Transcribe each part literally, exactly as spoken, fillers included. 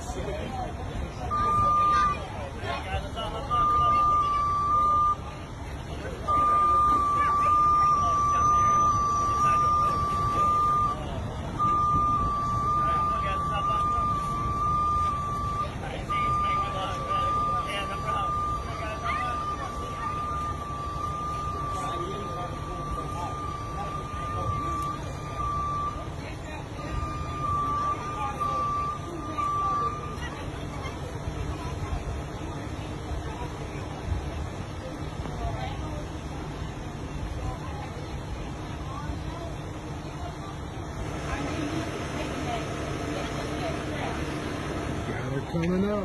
Coming up.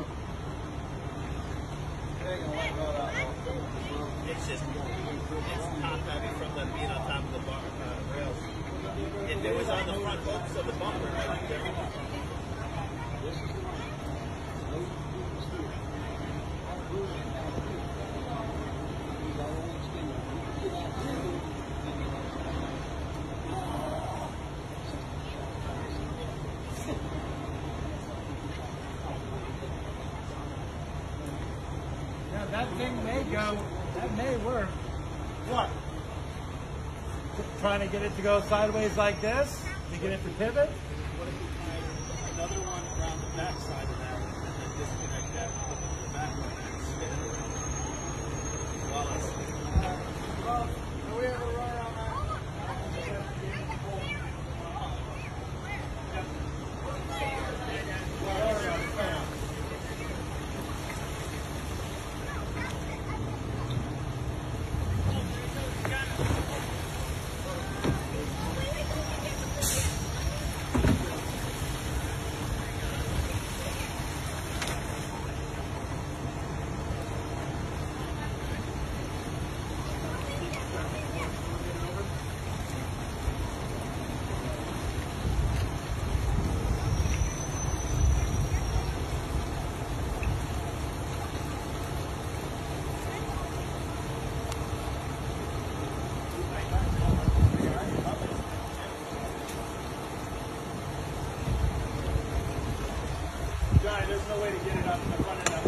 It's just it's top heavy from the being on top of the bar, uh, rails. If it was on the front hooks of the bumper, I think everything. That thing may go, that may work. What? Trying to get it to go sideways like this, to get it to pivot. What if we find another one around the back side of that and then disconnect that, put it in the back one and spin it around? While I spin it. Well, are we able to run around that? Johnny, there's no way to get it up and run it up.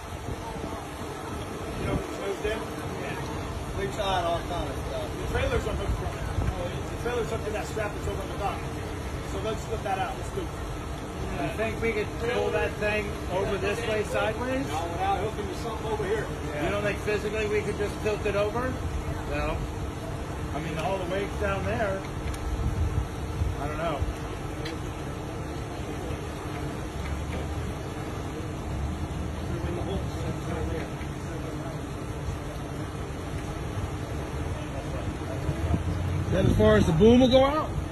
You know, it's moved in? Yeah. We tried all kind of stuff. The trailer's unhooked from it. The trailer's hooked to that strap that's over on the dock. So let's put that out. Let's do it. I think we could pull that thing over this way sideways. No, without hooking to something over here. Yeah. You don't think physically we could just tilt it over? No. I mean, all the weight's down there. I don't know. That as far as the boom will go out?